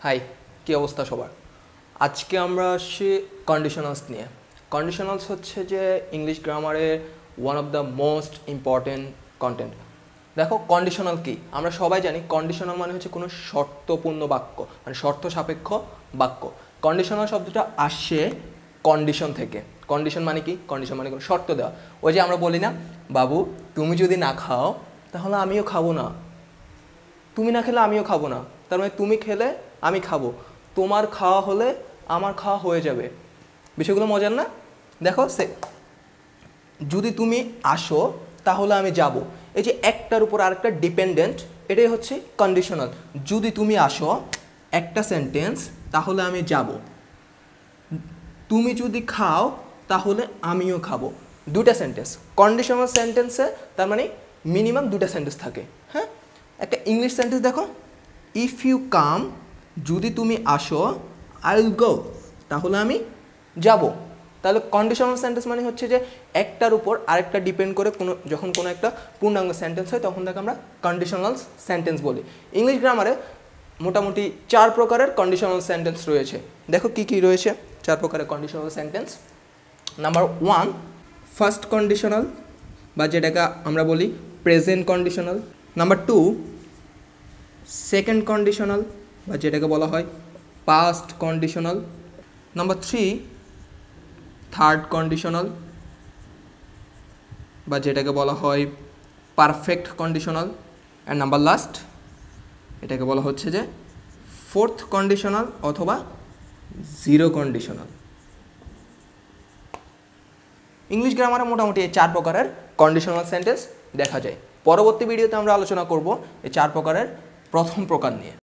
High, কী অবস্থা সবার? আজকে আমরা আসছি কন্ডিশনালস নিয়ে। কন্ডিশনালস হচ্ছে যে ইংলিশ গ্রামারের one of the most important content. দেখো, কন্ডিশনাল কি আমরা সবাই জানি। কন্ডিশনাল মানে হচ্ছে কোনো শর্তপূর্ণ বাক্য, মানে শর্ত সাপেক্ষ বাক্য। কন্ডিশনাল শব্দটা আসে কন্ডিশন থেকে। কন্ডিশন মানে কি? কন্ডিশন মানে কোনো শর্ত দেওয়া। ওই যে আমরা বলি না, বাবু তুমি যদি না খাও তাহলে আমিও খাবো না, তুমি না খেলে আমিও খাবো না, তার মানে তুমি খেলে আমি খাবো, তোমার খাওয়া হলে আমার খাওয়া হয়ে যাবে। বিষয়গুলো মজার না? দেখো, যদি তুমি আসো তাহলে আমি যাব, এই যে একটার উপর আরেকটা ডিপেন্ডেন্ট, এটাই হচ্ছে কন্ডিশনাল। যদি তুমি আসো একটা সেন্টেন্স, তাহলে আমি যাব। তুমি যদি খাও তাহলে আমিও খাবো, দুটা সেন্টেন্স। কন্ডিশনাল সেন্টেন্সে তার মানে মিনিমাম দুটা সেন্টেন্স থাকে। হ্যাঁ, একটা ইংলিশ সেন্টেন্স দেখো, ইফ ইউ কাম, যদি তুমি আসো, আই উইল গো, তাহলে আমি যাব। তাহলে কন্ডিশনাল সেন্টেন্স মানে হচ্ছে যে একটার উপর আরেকটা ডিপেন্ড করে যখন কোনো একটা পূর্ণাঙ্গ সেন্টেন্স হয় তখন তাকে আমরা কন্ডিশনাল সেন্টেন্স বলি। ইংলিশ গ্রামারে মোটামুটি 4 প্রকারের কন্ডিশনাল সেন্টেন্স রয়েছে। দেখো কি কি রয়েছে 4 প্রকারের conditional sentence. Number 1, first conditional, বা যেটাকে আমরা বলি present conditional. Number 2, second conditional, বা যেটাকে বলা হয় past conditional. Number 3, third conditional, বা যেটাকে বলা হয় perfect conditional. And number last, এটাকে বলা হচ্ছে যে ফোর্থ কন্ডিশনাল অথবা জিরো কন্ডিশনাল। ইংলিশ গ্রামারে মোটামুটি এই 4 প্রকারের কন্ডিশনাল সেন্টেন্স দেখা যায়। পরবর্তী ভিডিওতে আমরা আলোচনা করব এই 4 প্রকারের প্রথম প্রকার নিয়ে।